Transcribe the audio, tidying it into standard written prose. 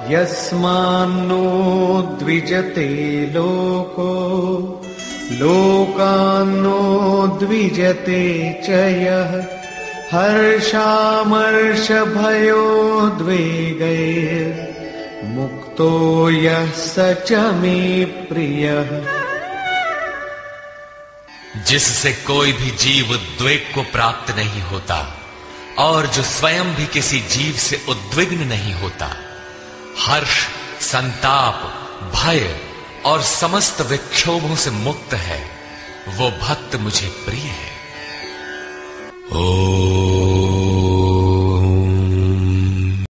यस्मान्नो द्विजते लोको लोकान्नो द्विजते च यः हर्षामर्षभयोद्वेगैर्मुक्तो यः स च मे प्रियः। जिससे कोई भी जीव उद्वेग को प्राप्त नहीं होता और जो स्वयं भी किसी जीव से उद्विग्न नहीं होता, हर्ष, संताप, भय और समस्त विक्षोभों से मुक्त है, वो भक्त मुझे प्रिय है।